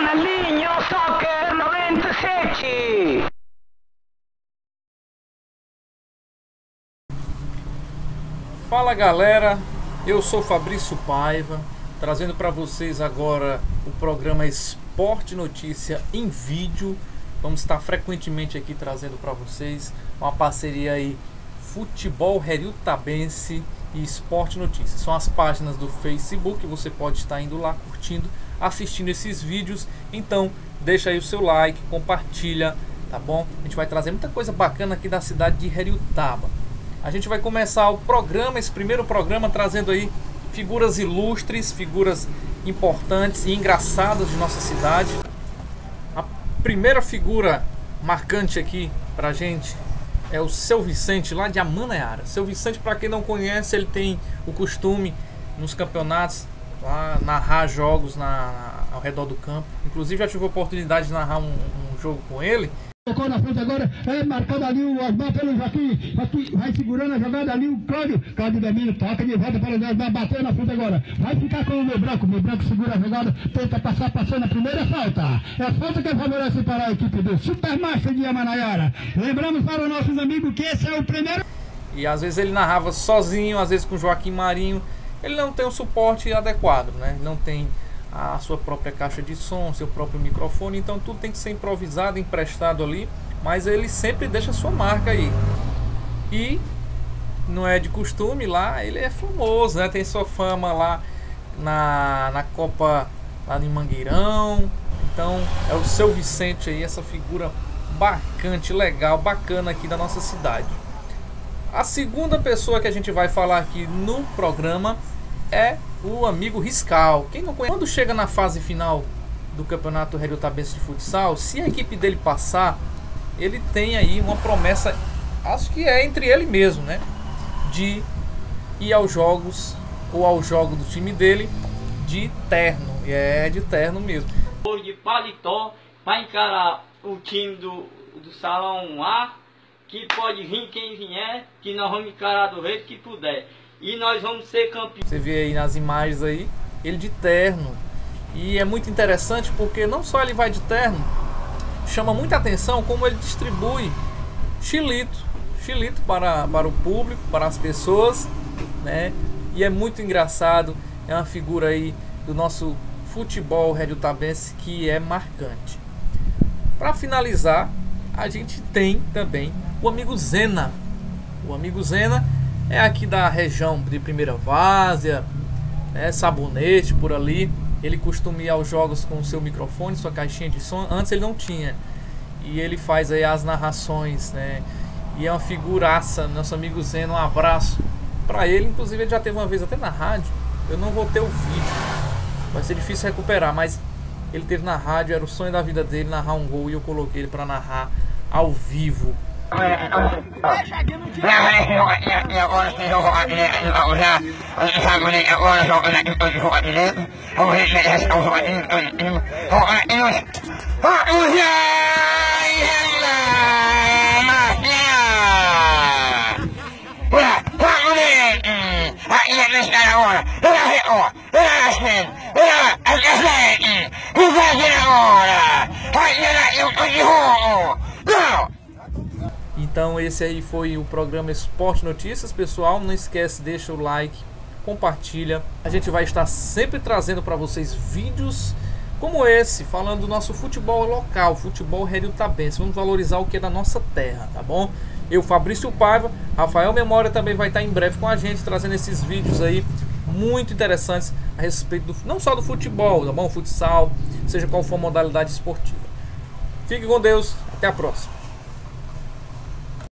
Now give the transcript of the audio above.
Ronaldinho Soccer 97. Fala galera, eu sou Fabrício Paiva, trazendo para vocês agora o programa Esporte Notícia em vídeo. Vamos estar frequentemente aqui trazendo para vocês uma parceria aí, Futebol Heriutabense e Esporte Notícias. São as páginas do Facebook, você pode estar indo lá curtindo, assistindo esses vídeos. Então deixa aí o seu like, compartilha, tá bom? A gente vai trazer muita coisa bacana aqui da cidade de Heriutaba. A gente vai começar o programa, esse primeiro programa, trazendo aí figuras ilustres, figuras importantes e engraçadas de nossa cidade. A primeira figura marcante aqui pra gente é o Seu Vicente, lá de Amanaiara. Seu Vicente, para quem não conhece, ele tem o costume nos campeonatos lá narrar jogos ao redor do campo. Inclusive já tive a oportunidade de narrar um jogo com ele. Tocou na frente agora, marcando ali o Osmar pelo Joaquim, vai segurando a jogada ali, o Cláudio Demiro toca de volta para o Osmar, bateu na frente agora, vai ficar com o meu branco segura a jogada, tenta passar, passou na primeira falta, é falta que favorece para a equipe do Supermaster de Amanaiara. Lembramos para os nossos amigos que esse é o primeiro. E às vezes ele narrava sozinho, às vezes com o Joaquim Marinho. Ele não tem um suporte adequado, né? Não tem a sua própria caixa de som, seu próprio microfone, então tudo tem que ser improvisado, emprestado ali, mas ele sempre deixa a sua marca aí. E não é de costume lá, ele é famoso, né? Tem sua fama lá na Copa lá em Mangueirão. Então é o Seu Vicente aí, essa figura bacante, legal, bacana aqui da nossa cidade. A segunda pessoa que a gente vai falar aqui no programa é o amigo Riscal. Quem não conhece, quando chega na fase final do Campeonato Heriutabense de Futsal, se a equipe dele passar, ele tem aí uma promessa, acho que é entre ele mesmo, né, de ir aos jogos ou ao jogo do time dele de terno. É de terno mesmo. De paletó para encarar o time do Salão A, que pode vir quem vier, que nós vamos encarar do jeito que puder. E nós vamos ser campeões. Você vê aí nas imagens aí, ele de terno. E é muito interessante porque não só ele vai de terno, chama muita atenção como ele distribui xilito para o público, para as pessoas, né? E é muito engraçado, é uma figura aí do nosso futebol heriutabense que é marcante. Para finalizar, a gente tem também o amigo Zena. O amigo Zena é aqui da região de Primeira Várzea, né, Sabonete, por ali. Ele costuma ir aos jogos com o seu microfone, sua caixinha de som. Antes ele não tinha. E ele faz aí as narrações, né? E é uma figuraça, nosso amigo Zeno. Um abraço para ele. Inclusive ele já teve uma vez até na rádio. Eu não vou ter o vídeo, vai ser difícil recuperar, mas ele teve na rádio, era o sonho da vida dele narrar um gol. E eu coloquei ele para narrar ao vivo. Então esse aí foi o programa Esporte Notícias, pessoal. Não esquece, deixa o like, compartilha. A gente vai estar sempre trazendo para vocês vídeos como esse, falando do nosso futebol local, futebol heriutabense. Vamos valorizar o que é da nossa terra, tá bom? Eu, Fabrício Paiva, Rafael Memória também vai estar em breve com a gente, trazendo esses vídeos aí muito interessantes a respeito não só do futebol, tá bom? Futsal, seja qual for a modalidade esportiva. Fique com Deus, até a próxima.